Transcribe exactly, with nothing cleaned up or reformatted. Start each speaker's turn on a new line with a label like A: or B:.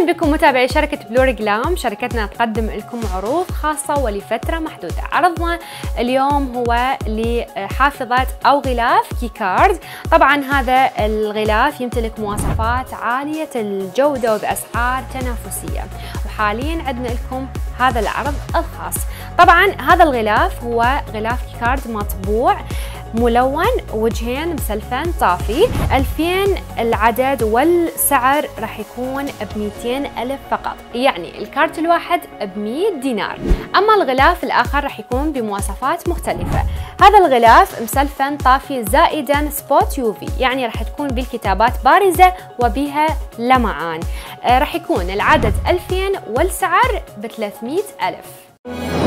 A: أهلا بكم متابعي شركة بلوري جلام. شركتنا تقدم لكم عروض خاصة ولفترة محدودة. عرضنا اليوم هو لحافظة أو غلاف كيكارد. طبعا هذا الغلاف يمتلك مواصفات عالية الجودة وبأسعار تنافسية، وحاليا عندنا لكم هذا العرض الخاص. طبعا هذا الغلاف هو غلاف كيكارد مطبوع ملون، وجهين مسلفن طافي، ألفين العدد، والسعر راح يكون ب مئتين ألف فقط، يعني الكارت الواحد ب مئة دينار. أما الغلاف الآخر راح يكون بمواصفات مختلفة. هذا الغلاف مسلفن طافي زائدا سبوت يوفي، يعني راح تكون بالكتابات بارزة وبها لمعان. آه راح يكون العدد ألفين والسعر ب ثلاثمئة ألف.